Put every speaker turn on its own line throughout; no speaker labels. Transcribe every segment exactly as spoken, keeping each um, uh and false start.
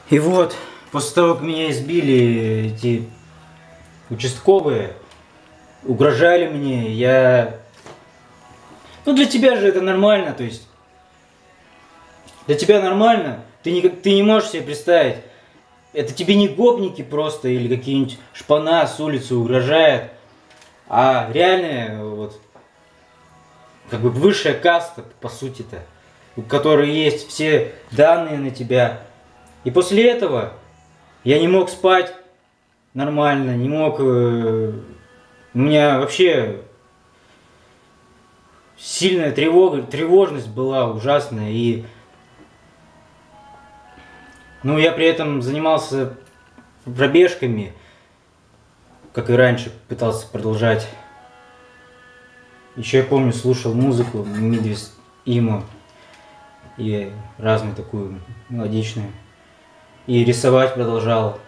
И вот, после того, как меня избили эти участковые, угрожали мне, я... Ну, для тебя же это нормально, то есть... Для тебя нормально, ты не, ты не можешь себе представить. Это тебе не гопники просто или какие-нибудь шпана с улицы угрожают, а реальная вот... Как бы высшая каста, по сути-то, у которой есть все данные на тебя. И после этого я не мог спать нормально, не мог... Э, у меня вообще сильная тревога, тревожность была ужасная. И, ну, я при этом занимался пробежками, как и раньше, пытался продолжать. Еще я помню, слушал музыку МидвисИмо и разную такую мелодичную. И рисовать продолжал.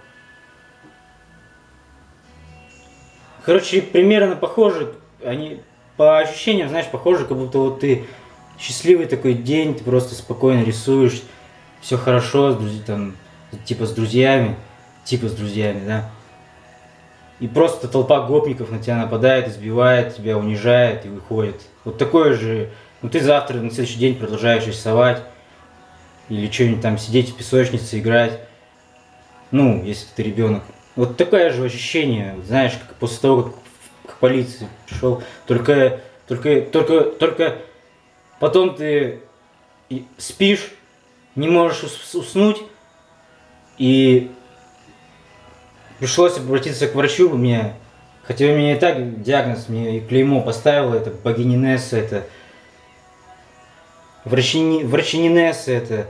Короче, примерно похожи, они по ощущениям, знаешь, похожи, как будто вот ты счастливый такой день, ты просто спокойно рисуешь, все хорошо, с друз... там, типа с друзьями, типа с друзьями, да. И просто толпа гопников на тебя нападает, избивает тебя, унижает и выходит. Вот такое же, ну ты завтра на следующий день продолжаешь рисовать или что-нибудь там сидеть в песочнице, играть. Ну, если ты ребенок. Вот такое же ощущение, знаешь, как после того, как к полиции пришел. Только, только, только, только потом ты спишь, не можешь уснуть, и пришлось обратиться к врачу. Мне, хотя у меня и так диагноз, мне и клеймо поставило, это богининесса, это врачини, врачининесса, это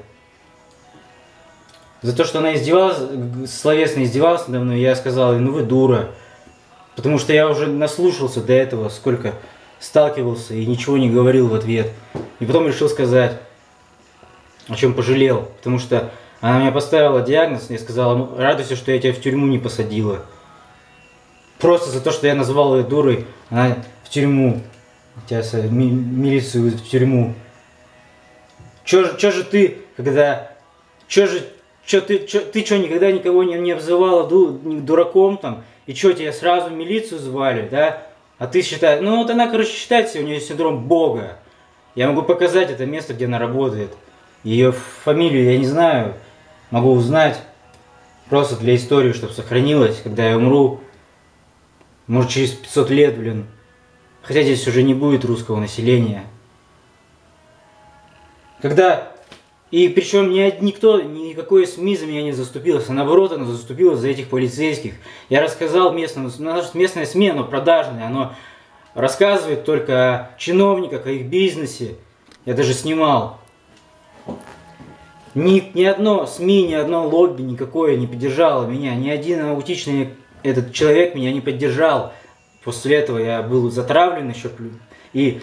за то, что она издевалась, словесно издевалась надо мной, я сказал ей: ну вы дура. Потому что я уже наслушался до этого, сколько сталкивался и ничего не говорил в ответ. И потом решил сказать, о чем пожалел. Потому что она мне поставила диагноз и сказала: ну, радуйся, что я тебя в тюрьму не посадила. Просто за то, что я назвал ее дурой, она в тюрьму. Тебя ми милицию в тюрьму. Чё же, чё же ты, когда... Чё же... Чё ты, чё, ты что, никогда никого не, не обзывала ду, дураком там? И что, тебя сразу в милицию звали, да? А ты считаешь... Ну вот она, короче, считает себя, у нее синдром Бога. Я могу показать это место, где она работает. Ее фамилию я не знаю. Могу узнать. Просто для истории, чтобы сохранилось, когда я умру. Может, через пятьсот лет, блин. Хотя здесь уже не будет русского населения. Когда... И причем ни, никто, никакой СМИ за меня не заступилась, а наоборот, она заступилась за этих полицейских. Я рассказал местному, местное СМИ, оно продажное, оно рассказывает только о чиновниках, о их бизнесе. Я даже снимал. Ни, ни одно СМИ, ни одно лобби никакое не поддержало меня, ни один аутичный этот человек меня не поддержал. После этого я был затравлен еще. И...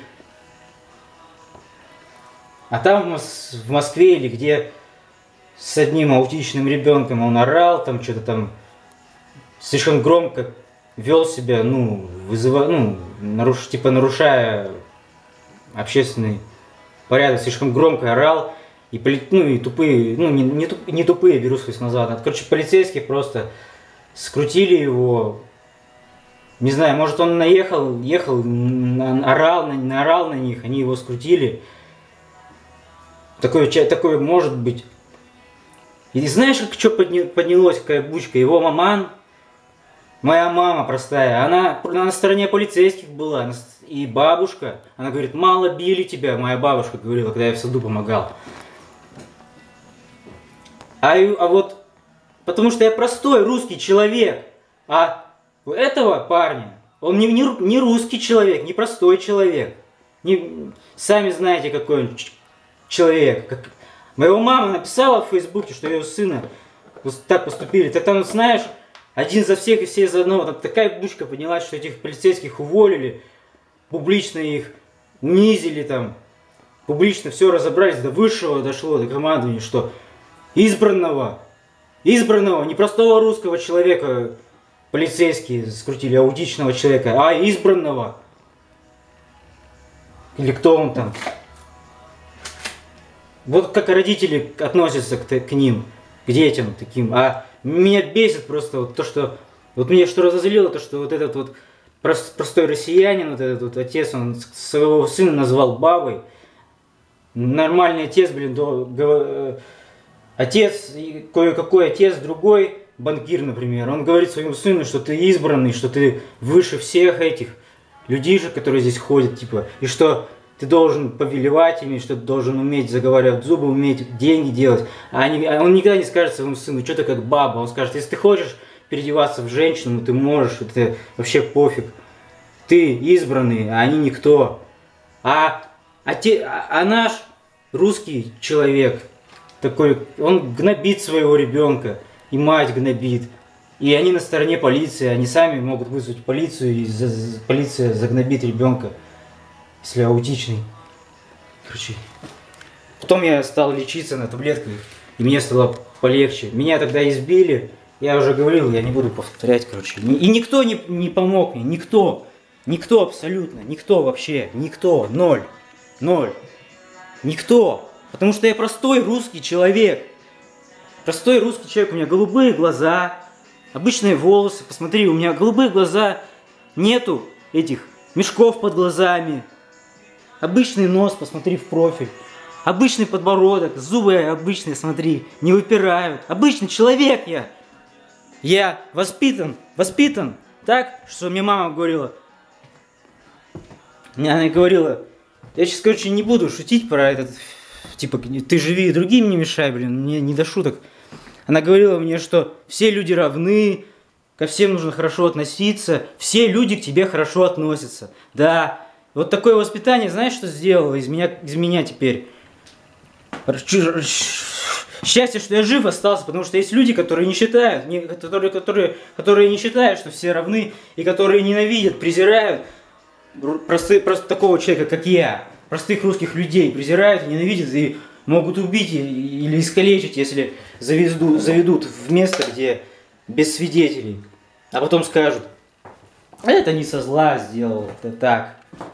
А там в Москве или где с одним аутичным ребенком он орал, там что-то там слишком громко вел себя, ну, вызывая, ну, наруш, типа нарушая общественный порядок, слишком громко орал. И, ну, и тупые, ну, не, не, туп, не тупые, беру свой назад. Короче, полицейские просто скрутили его. Не знаю, может он наехал, ехал, орал, наорал на них, они его скрутили. Такое, такое может быть. И знаешь, как что поднялось, какая бучка? Его маман, моя мама простая, она на стороне полицейских была. И бабушка, она говорит: мало били тебя, моя бабушка говорила, когда я в саду помогал. А, а вот, потому что я простой русский человек, а у этого парня, он не, не, не русский человек, не простой человек. Не, сами знаете, какой он человек. Как... Моя мама написала в Фейсбуке, что ее сына так поступили. Так там, знаешь, один за всех и все за одного. Там такая бучка поднялась, что этих полицейских уволили, публично их унизили там, публично все разобрались, до высшего дошло, до командования, что избранного, избранного, не простого русского человека полицейские скрутили, аутичного человека, а избранного. Или кто он там. Вот как родители относятся к, к ним. к детям таким. А меня бесит просто вот то, что... Вот меня что разозлило, то, что вот этот вот простой россиянин, вот этот вот отец, он своего сына назвал бабой. Нормальный отец, блин, до... отец, кое-какой отец, другой, банкир, например, он говорит своему сыну, что ты избранный, что ты выше всех этих людишек, которые здесь ходят, типа, и что ты должен повелевать ими, что ты должен уметь заговаривать зубы, уметь деньги делать. А, они, а он никогда не скажет своему сыну, что ты как баба. Он скажет, если ты хочешь переодеваться в женщину, ты можешь, это вообще пофиг. Ты избранный, а они никто. А, а, те, а, а наш русский человек, такой, он гнобит своего ребенка, и мать гнобит. И они на стороне полиции, они сами могут вызвать полицию, и за, за, полиция загнобит ребенка, если аутичный. Короче. Потом я стал лечиться на таблетках, и мне стало полегче. Меня тогда избили, я уже говорил, я не буду повторять, короче. И никто не, не помог мне, никто. Никто абсолютно, никто вообще, никто, ноль, ноль. Никто. Потому что я простой русский человек. Простой русский человек, у меня голубые глаза, обычные волосы, посмотри, у меня голубые глаза, нету этих мешков под глазами. Обычный нос, посмотри в профиль. Обычный подбородок, зубы обычные, смотри, не выпирают. Обычный человек я. Я воспитан, воспитан так, что мне мама говорила. Мне она говорила, я сейчас, короче, не буду шутить про этот, типа, ты живи и другим не мешай, блин, мне не до шуток. Она говорила мне, что все люди равны, ко всем нужно хорошо относиться, все люди к тебе хорошо относятся. Да, вот такое воспитание, знаешь, что сделало из меня, из меня теперь? Счастье, что я жив остался, потому что есть люди, которые не считают, не, которые, которые, которые не считают, что все равны, и которые ненавидят, презирают просты, просто такого человека, как я, простых русских людей, презирают, ненавидят и могут убить или искалечить, если завезду, заведут в место, где без свидетелей. А потом скажут, это не со зла сделал, это так.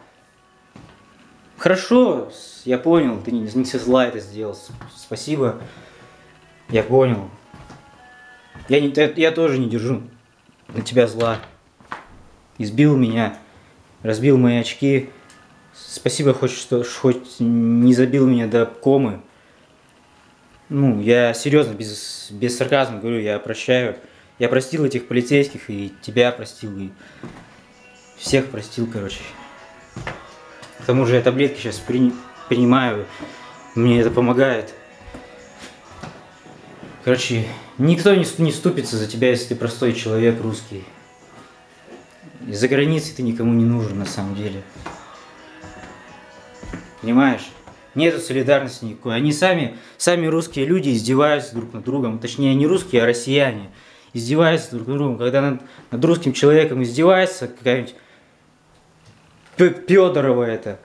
Хорошо, я понял, ты не, не со зла это сделал. Спасибо, я понял. Я, не, я тоже не держу на тебя зла. Избил меня, разбил мои очки. Спасибо, хоть что хоть не забил меня до комы. Ну, я серьезно, без, без сарказма говорю, я прощаю. Я простил этих полицейских, и тебя простил, и всех простил, короче. К тому же я таблетки сейчас при, принимаю, мне это помогает. Короче, никто не, не вступится за тебя, если ты простой человек русский. За границей ты никому не нужен на самом деле. Понимаешь? Нету солидарности никакой. Они сами, сами русские люди издеваются друг над другом. Точнее, не русские, а россияне. Издеваются друг над другом. Когда над, над русским человеком издевается какая-нибудь Пёдорова это.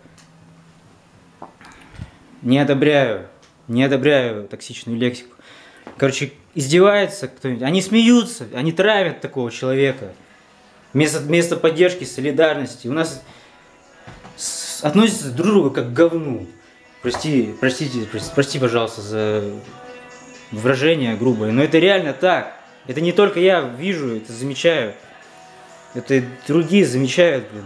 Не одобряю. Не одобряю токсичную лексику. Короче, издевается кто-нибудь. Они смеются, они травят такого человека. Вместо, вместо поддержки, солидарности. У нас с, относятся друг к другу как к говну. Прости, простите, прости, прости, пожалуйста, за выражение грубое. Но это реально так. Это не только я вижу, это замечаю. Это и другие замечают, блин.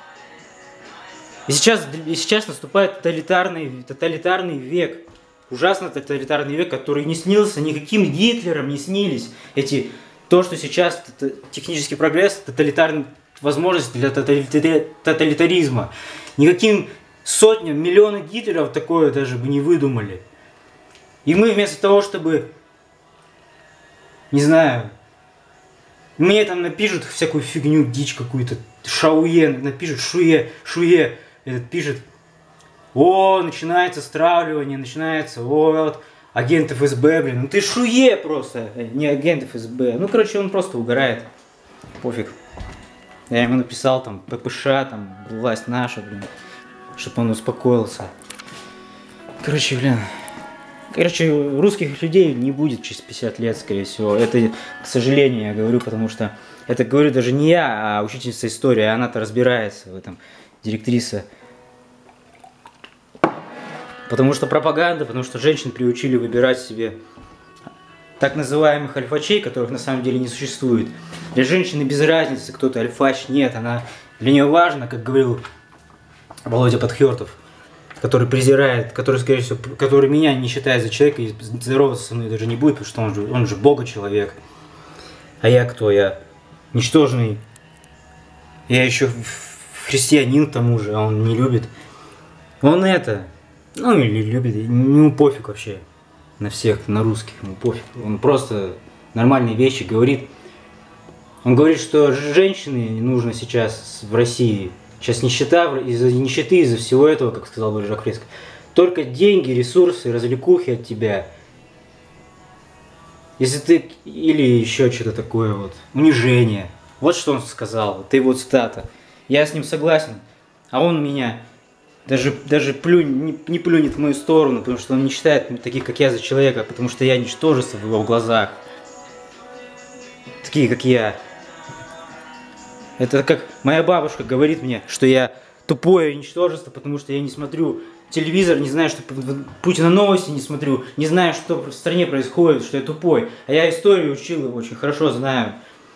И сейчас, и сейчас наступает тоталитарный, тоталитарный век. Ужасно тоталитарный век, который не снился никаким Гитлером, не снились. Эти, то, что сейчас технический прогресс, тоталитарные возможности для тоталитаризма. Никаким сотням, миллионам Гитлеров такое даже бы не выдумали. И мы вместо того, чтобы, не знаю, мне там напишут всякую фигню, дичь какую-то, шауе, напишут шуе, шуе, этот пишет, о, начинается стравливание, начинается, о, вот, агент эф эс бэ, блин, ну ты шуе просто, не агент эф эс бэ, ну, короче, он просто угорает, пофиг. Я ему написал там пэ пэ ша, там, власть наша, блин, чтобы он успокоился. Короче, блин, короче, русских людей не будет через пятьдесят лет, скорее всего, это, к сожалению, я говорю, потому что, это говорю даже не я, а учительница истории, она-то разбирается в этом, директриса. Потому что пропаганда, потому что женщин приучили выбирать себе так называемых альфачей, которых на самом деле не существует. Для женщины без разницы, кто ты альфач, нет, она для нее важно, как говорил Володя Подхёртов, который презирает, который, скорее всего, который меня не считает за человека и здороваться со мной даже не будет, потому что он же, он же Бога человек. А я кто? Я ничтожный. Я еще христианин к тому же, а он не любит. Он это, ну или любит, ему пофиг вообще на всех, на русских, ему пофиг. Он просто нормальные вещи говорит. Он говорит, что женщине нужно сейчас в России, сейчас нищета, из-за нищеты, из-за всего этого, как сказал бы Жак Фреско, только деньги, ресурсы, развлекухи от тебя. Если ты, или еще что-то такое вот, унижение. Вот что он сказал, это его цитата. Я с ним согласен, а он меня даже, даже плюнь, не, не плюнет в мою сторону, потому что он не считает таких, как я, за человека, потому что я ничтожество в его глазах. Такие, как я. Это как моя бабушка говорит мне, что я тупое ничтожество, потому что я не смотрю телевизор, не знаю, что Путина новости не смотрю, не знаю, что в стране происходит, что я тупой. А я историю учил, очень хорошо знаю.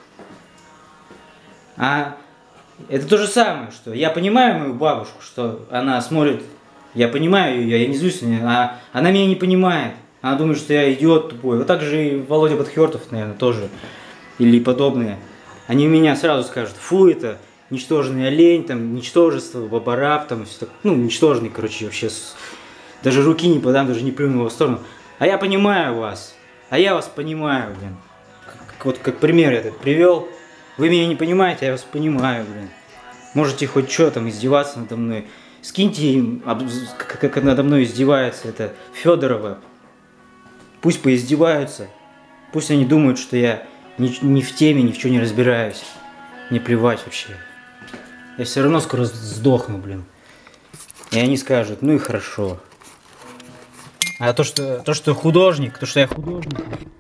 А это то же самое, что я понимаю мою бабушку, что она смотрит, я понимаю ее, я не злюсь на нее, а она меня не понимает. Она думает, что я идиот тупой. Вот так же и Володя Подхёртов, наверное, тоже. Или подобные. Они меня сразу скажут, фу, это ничтожный олень, там, ничтожество, бабараб, там, все так, ну, ничтожный, короче, вообще, с... даже руки не подам, даже не плюну в его сторону. А я понимаю вас, а я вас понимаю, блин. Как, вот как пример этот привел, вы меня не понимаете, а я вас понимаю, блин. Можете хоть что там издеваться надо мной. Скиньте им, как, как надо мной издевается это Федорова. Пусть поиздеваются, пусть они думают, что я ни, ни в теме, ни в чем не разбираюсь. Мне плевать вообще. Я все равно скоро сдохну, блин. И они скажут, ну и хорошо. А то, что, то, что художник, то, что я художник,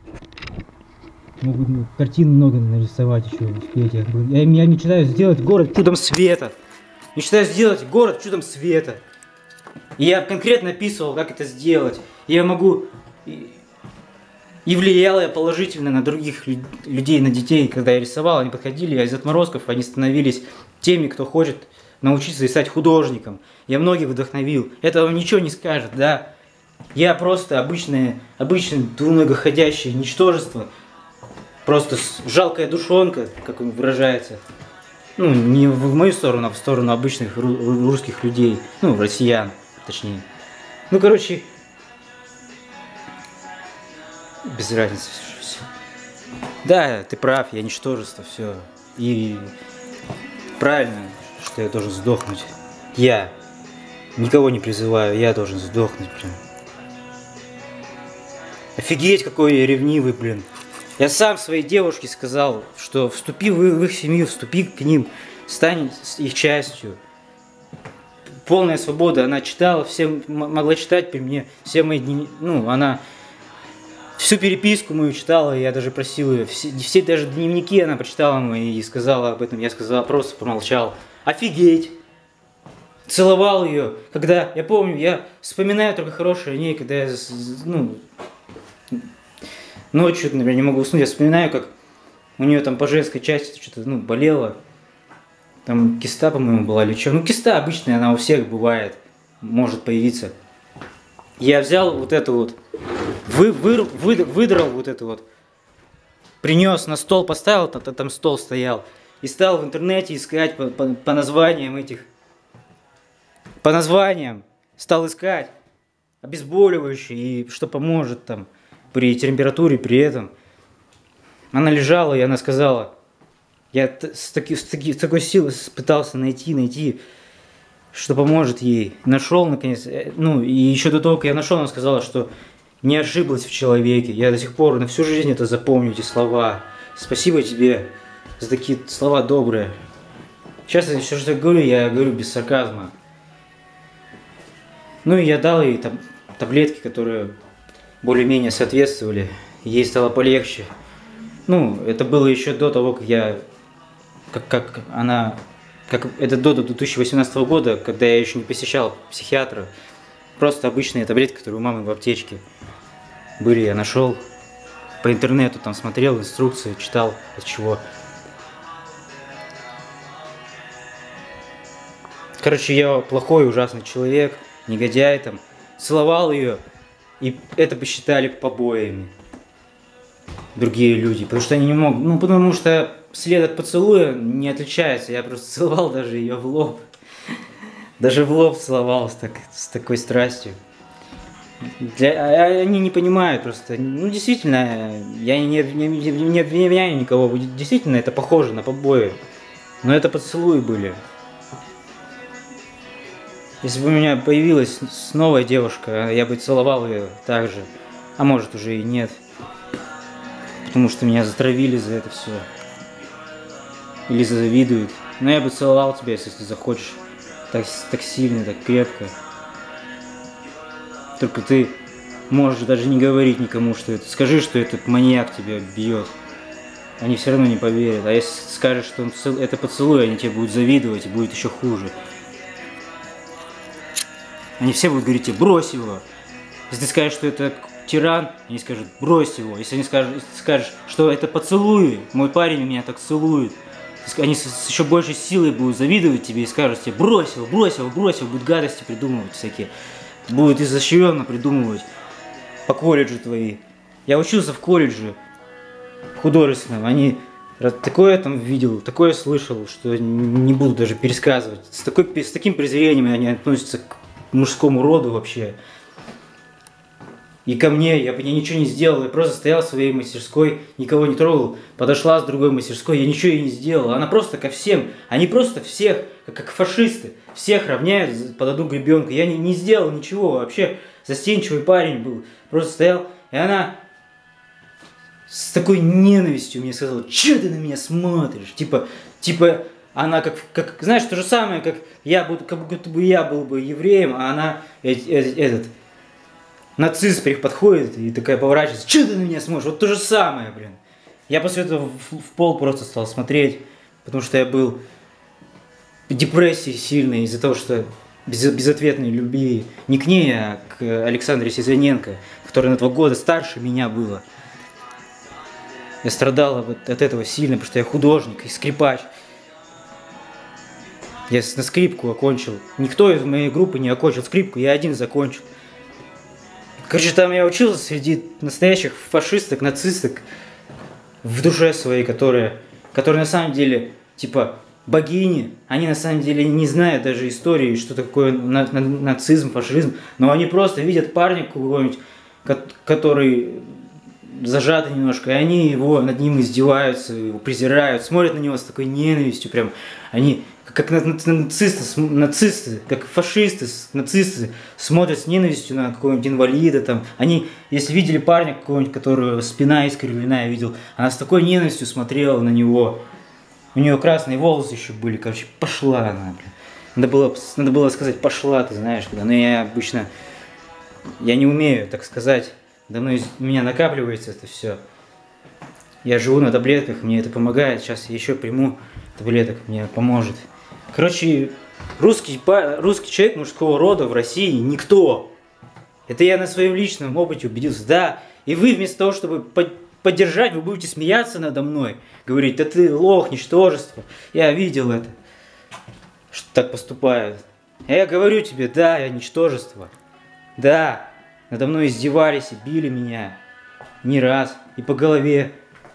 могу ну, картин много нарисовать еще, успеть. Я, я, я мечтаю сделать город чудом света. Мечтаю сделать город чудом света. И я конкретно описывал, как это сделать. И я могу... И влияло я положительно на других людей, на детей, когда я рисовал, они подходили, а из отморозков они становились теми, кто хочет научиться и стать художником. Я многих вдохновил. Это вам ничего не скажет, да? Я просто обычное, обычное двуногоходящее ничтожество, просто жалкая душонка, как он выражается. Ну, не в мою сторону, а в сторону обычных русских людей, ну, россиян, точнее. Ну, короче... Без разницы все. Да, ты прав, я ничтожество, все. И правильно, что я должен сдохнуть. Я никого не призываю, я должен сдохнуть, блин. Офигеть, какой я ревнивый, блин. Я сам своей девушке сказал, что вступи в, в их семью, вступи к ним, стань их частью. Полная свобода, она читала, все могла читать при мне, все мои дни, ну, она... Всю переписку мою читала, я даже просил ее, все, все даже дневники она прочитала мои и сказала об этом. Я сказал, просто помолчал. Офигеть! Целовал ее, когда, я помню, я вспоминаю только хорошее о ней, когда я, ну, ночью, например, не могу уснуть, я вспоминаю, как у нее там по женской части что-то, ну, болело. Там киста, по-моему, была или что. Ну, киста обычная, она у всех бывает, может появиться. Я взял вот эту вот, вы, вы, вы, выдрал вот это вот, принес на стол, поставил, там, там стол стоял, и стал в интернете искать по, по, по названиям этих, по названиям, стал искать обезболивающие, и что поможет там при температуре, при этом. Она лежала, и она сказала, я с, таки, с, таки, с такой силой пытался найти, найти, что поможет ей. Нашел, наконец, ну, и еще до того, как я нашел, она сказала, что не ошиблась в человеке. Я до сих пор на всю жизнь это запомню, эти слова. Спасибо тебе за такие слова добрые. Сейчас я все, что я говорю, я говорю без сарказма. Ну, и я дал ей там таблетки, которые более-менее соответствовали. Ей стало полегче. Ну, это было еще до того, как я, как, как она... Как это до две тысячи восемнадцатого года, когда я еще не посещал психиатра. Просто обычные таблетки, которые у мамы в аптечке были, я нашел. по интернету там смотрел инструкции, читал, от чего. Короче, я плохой, ужасный человек, негодяй там. Целовал ее, и это посчитали побоями другие люди, потому что они не могут, ну потому что след от поцелуя не отличается, я просто целовал даже ее в лоб, даже в лоб целовал с, так, с такой страстью. Для, они не понимают просто, ну действительно, я не, не, не, не обвиняю никого, действительно это похоже на побои, но это поцелуи были. Если бы у меня появилась новая девушка, я бы целовал ее так же, а может уже и нет. Потому что меня затравили за это все. Или завидуют. Но я бы целовал тебя, если ты захочешь. Так, так сильно, так крепко. Только ты можешь даже не говорить никому, что это. Скажи, что этот маньяк тебя бьет. Они все равно не поверят. А если скажешь, что он цел... это поцелуй, они тебе будут завидовать и будет еще хуже. Они все будут говорить тебе, брось его. Если ты скажешь, что это тиран, они скажут, брось его. Если они скажут, если ты скажешь, что это поцелуй, мой парень меня так целует, они с, с еще большей силой будут завидовать тебе и скажут тебе, брось его, брось его, брось его, будут гадости придумывать всякие. Будут изощренно придумывать по колледжу твои. Я учился в колледже художественном, они такое там видел, такое слышал, что не буду даже пересказывать. С, такой, с таким презрением они относятся к мужскому роду вообще. И ко мне, я, я ничего не сделал, я просто стоял в своей мастерской, никого не трогал, подошла с другой мастерской, я ничего ей не сделал. Она просто ко всем, они просто всех, как, как фашисты, всех равняют под одну гребенку. Я не, не сделал ничего, вообще застенчивый парень был, просто стоял, и она с такой ненавистью мне сказала, что ты на меня смотришь, типа, типа, она как, как, знаешь, то же самое, как я, буду, как будто бы я был бы евреем, а она, э, э, этот, нацист при подходит и такая поворачивается, что ты на меня смотришь, вот то же самое, блин. Я после этого в, в пол просто стал смотреть, потому что я был в депрессии сильной из-за того, что без, безответной любви не к ней, а к Александре Сизаненко, которая на два года старше меня была. Я страдал от, от этого сильно, потому что я художник и скрипач. Я на скрипку окончил. Никто из моей группы не окончил скрипку, я один закончил. Короче, там я учился среди настоящих фашисток, нацисток в душе своей, которые, которые на самом деле, типа, богини. Они на самом деле не знают даже истории, что такое на, на, нацизм, фашизм. Но они просто видят парня какого-нибудь, который зажатый немножко, и они его над ним издеваются, его презирают, смотрят на него с такой ненавистью, прям. Они, как нацисты, нацисты, как фашисты, нацисты, смотрят с ненавистью на какого-нибудь инвалида, там. Они, если видели парня какого-нибудь, которого спина искривлена, я видел, она с такой ненавистью смотрела на него. У нее красные волосы еще были, короче, пошла она, блин. Надо было, надо было сказать, пошла, ты знаешь, когда. Но я обычно, я не умею так сказать. Давно из меня накапливается это все. Я живу на таблетках, мне это помогает. Сейчас я еще приму таблеток, мне поможет. Короче, русский, русский человек мужского рода в России никто. Это я на своем личном опыте убедился. Да, и вы вместо того, чтобы поддержать, вы будете смеяться надо мной. Говорить, да ты лох, ничтожество. Я видел это, что так поступают. А я говорю тебе, да, я ничтожество. Да. Надо мной издевались и били меня не раз, и по голове.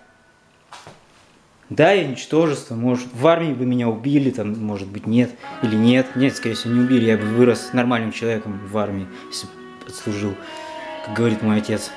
Да, я ничтожество, может, в армии бы меня убили, там, может быть, нет, или нет. Нет, скорее всего, не убили, я бы вырос нормальным человеком в армии, если бы отслужил, как говорит мой отец.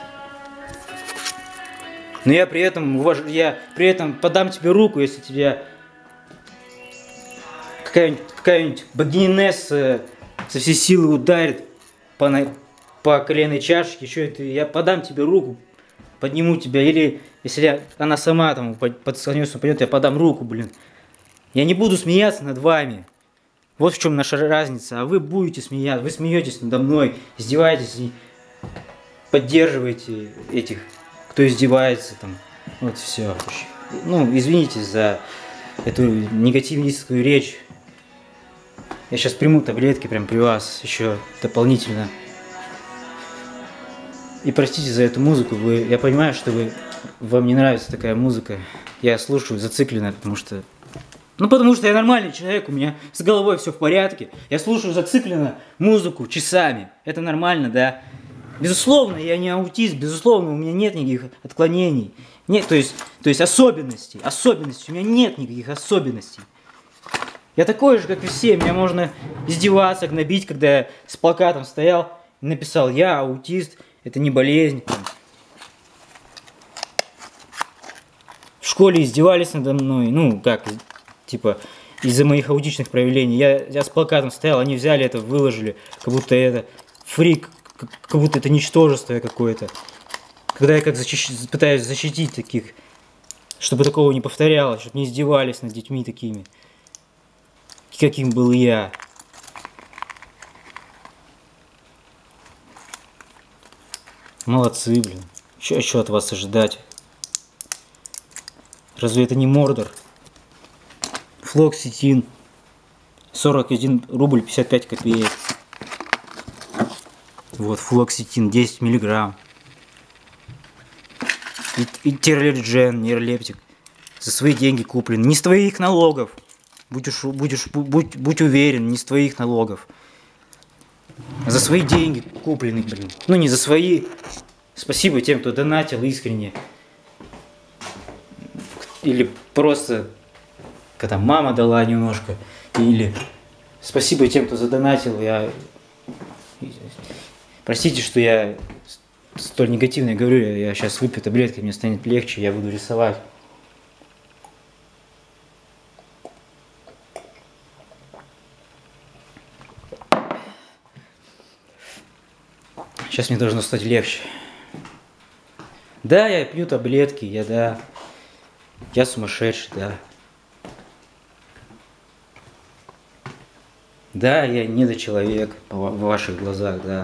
Но я при этом, уваж... я при этом подам тебе руку, если тебя какая-нибудь какая богинесса со всей силы ударит по по коленной чашечке, еще это, я подам тебе руку, подниму тебя, или если я, она сама там подскользнется, пойдет, я подам руку, блин. Я не буду смеяться над вами. Вот в чем наша разница. А вы будете смеяться, вы смеетесь надо мной, издеваетесь и поддерживаете этих, кто издевается там. Вот все. Ну, извините за эту негативистскую речь. Я сейчас приму таблетки прям при вас еще дополнительно. И простите за эту музыку, вы, я понимаю, что вы вам не нравится такая музыка. Я слушаю зацикленно, потому что... Ну, потому что я нормальный человек, у меня с головой все в порядке. Я слушаю зацикленно музыку часами. Это нормально, да? Безусловно, я не аутист, безусловно, у меня нет никаких отклонений. Нет, то есть, то есть особенностей, особенностей. У меня нет никаких особенностей. Я такой же, как и все. Меня можно издеваться, гнобить, когда я с плакатом стоял и написал: я аутист, это не болезнь. В школе издевались надо мной, ну, как, типа, из-за моих аутичных проявлений. Я, я с плакатом стоял, они взяли это, выложили, как будто это фрик, как, как будто это ничтожество какое-то. Когда я как защищ... пытаюсь защитить таких, чтобы такого не повторялось, чтобы не издевались над детьми такими, каким был я. Молодцы, блин. Что еще от вас ожидать? Разве это не Мордор? Флоксетин. сорок один рубль пятьдесят пять копеек. Вот, флоксетин, десять миллиграмм. И, и терлерджен, нейролептик. За свои деньги куплен. Не с твоих налогов. Будешь, будешь, будь, будь уверен, не с твоих налогов. За свои деньги куплены, блин. Ну, не за свои. Спасибо тем, кто донатил искренне. Или просто, когда мама дала немножко. Или спасибо тем, кто задонатил. Я... Простите, что я столь негативно говорю. Я сейчас выпью таблетки, мне станет легче, я буду рисовать. Сейчас мне должно стать легче. Да, я пью таблетки, я да. Я сумасшедший, да. Да, я недочеловек в ваших глазах, да.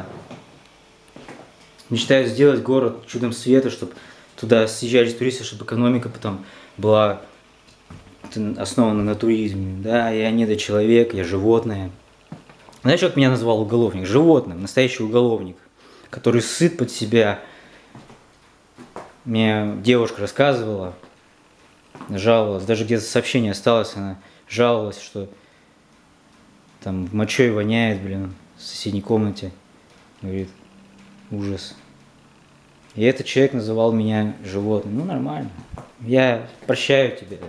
Мечтаю сделать город чудом света, чтобы туда съезжались туристы, чтобы экономика потом была основана на туризме. Да, я недочеловек, я животное. Знаешь, как меня назвал уголовник? Животным, настоящий уголовник, который сыт под себя. Мне девушка рассказывала, жаловалась, даже где-то сообщение осталось, она жаловалась, что там мочой воняет, блин, в соседней комнате. Говорит, ужас. И этот человек называл меня животным. Ну, нормально. Я прощаю тебя.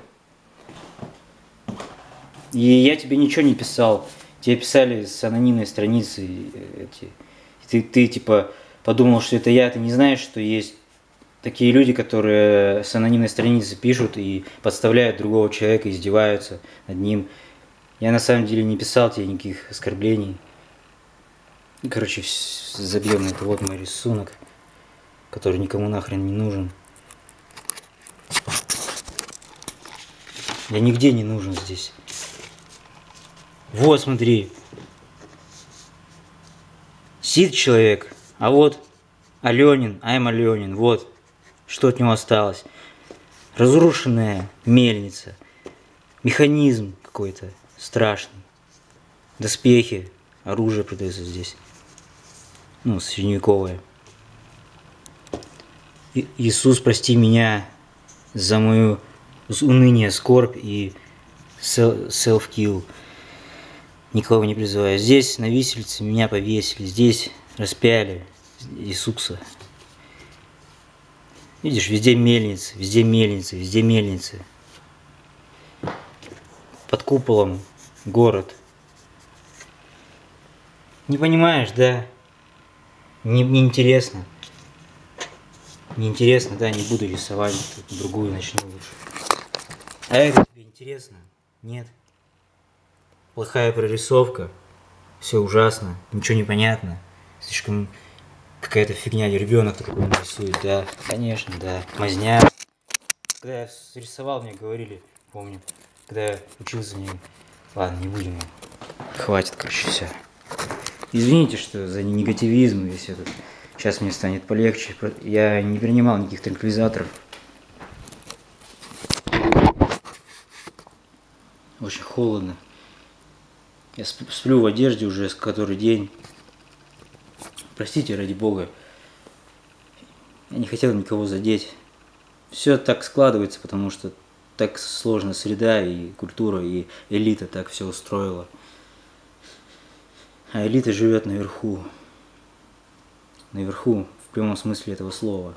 И я тебе ничего не писал. Тебе писали с анонимной страницы эти. Ты, ты типа подумал, что это я, ты не знаешь, что есть такие люди, которые с анонимной страницы пишут и подставляют другого человека, издеваются над ним. Я на самом деле не писал тебе никаких оскорблений. Короче, забьем на это. Вот мой рисунок, который никому нахрен не нужен. Я нигде не нужен здесь. Вот, смотри. Сидит человек, а вот Аленин, I'm Аленин, вот, что от него осталось. Разрушенная мельница, механизм какой-то страшный, доспехи, оружие продается здесь, ну, средневековое. И Иисус, прости меня за мою уныние, скорбь и self-kill. Никого не призываю. Здесь на виселице меня повесили, здесь распяли Иисуса. Видишь, везде мельницы, везде мельницы, везде мельницы. Под куполом город. Не понимаешь, да? Не, не интересно. Не интересно, да, не буду рисовать, другую начну лучше. А это тебе интересно? Нет. Плохая прорисовка, все ужасно, ничего не понятно, слишком какая-то фигня, ребенок такой рисует, да, конечно, да, мазня. Когда я рисовал, мне говорили, помню, когда я учился мне, ладно, не будем, хватит, короче, все. Извините, что за негативизм весь этот, сейчас мне станет полегче, я не принимал никаких транквилизаторов. Очень холодно. Я сплю в одежде уже с который день. Простите, ради бога. Я не хотел никого задеть. все так складывается, потому что так сложная среда и культура, и элита так все устроила. А элита живет наверху. Наверху, в прямом смысле этого слова.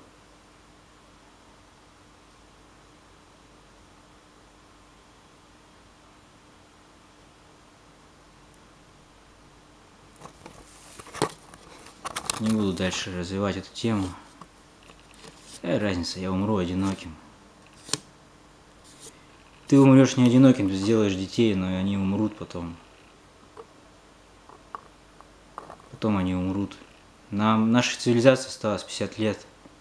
Не буду дальше развивать эту тему. Какая разница, я умру одиноким. Ты умрешь не одиноким, ты сделаешь детей, но они умрут потом. Потом они умрут. Нам, нашей цивилизации осталось пятьдесят лет.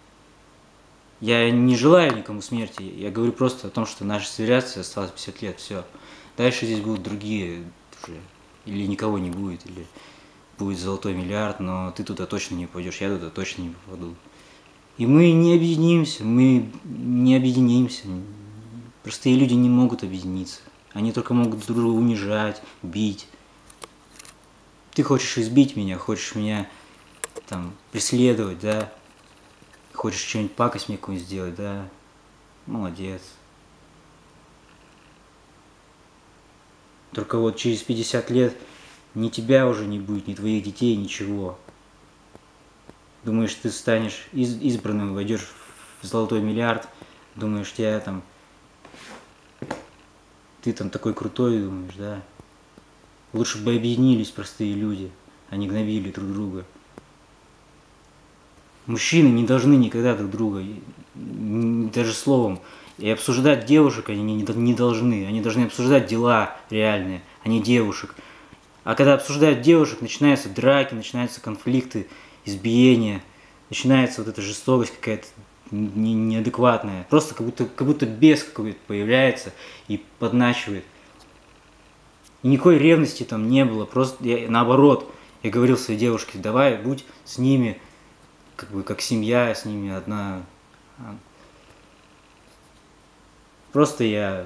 Я не желаю никому смерти, я говорю просто о том, что наша цивилизация осталось пятьдесят лет, все. Дальше здесь будут другие уже. Или никого не будет, или будет золотой миллиард, но ты туда точно не пойдешь, я туда точно не попаду. И мы не объединимся, мы не объединимся. Простые люди не могут объединиться. Они только могут друг друга унижать, бить. Ты хочешь избить меня, хочешь меня там преследовать, да? Хочешь что-нибудь пакость мне какую-нибудь сделать, да? Молодец. Только вот через пятьдесят лет ни тебя уже не будет, ни твоих детей, ничего. Думаешь, ты станешь из избранным, войдешь в золотой миллиард, думаешь, тебя там... Ты там такой крутой, думаешь, да? Лучше бы объединились простые люди, а не гнобили друг друга. Мужчины не должны никогда друг друга, даже словом, и обсуждать девушек они не должны. Они должны обсуждать дела реальные, а не девушек. А когда обсуждают девушек, начинаются драки, начинаются конфликты, избиения, начинается вот эта жестокость какая-то неадекватная. Просто как будто, как будто бес какой-то появляется и подначивает. И никакой ревности там не было, просто я, наоборот, я говорил своей девушке, давай, будь с ними, как бы как семья, с ними одна. Просто я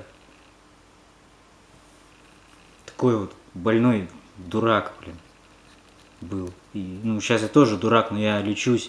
такой вот больной дурак, блин, был. И, ну, сейчас я тоже дурак, но я лечусь.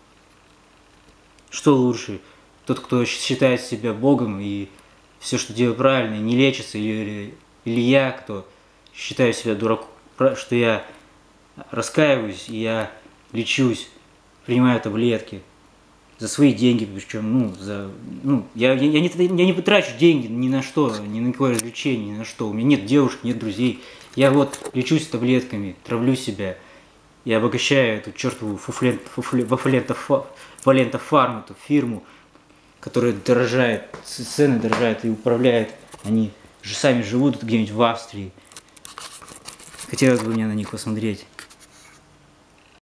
Что лучше? Тот, кто считает себя Богом и все, что делает правильно, не лечится, или, или я, кто считаю себя дураком, что я раскаиваюсь, и я лечусь, принимаю таблетки за свои деньги, причем, ну, за, ну, я, я, я, не, я не потрачу деньги ни на что, ни на какое развлечение, ни на что. У меня нет девушек, нет друзей. Я вот лечусь таблетками, травлю себя. Я обогащаю эту чертову фуфлент, фуфлент, Валента Фарм, эту фирму, которая дорожает, цены дорожают и управляет. Они же сами живут где-нибудь в Австрии. Хотелось бы мне на них посмотреть.